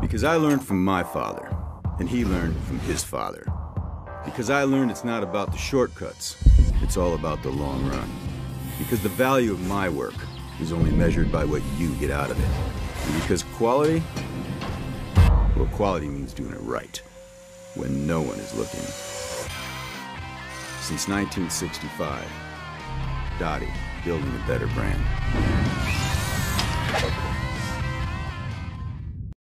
Because I learned from my father, and he learned from his father. Because I learned it's not about the shortcuts, it's all about the long run. Because the value of my work is only measured by what you get out of it. And because quality, well, quality means doing it right, when no one is looking. Since 1965, Dottie, building a better brand.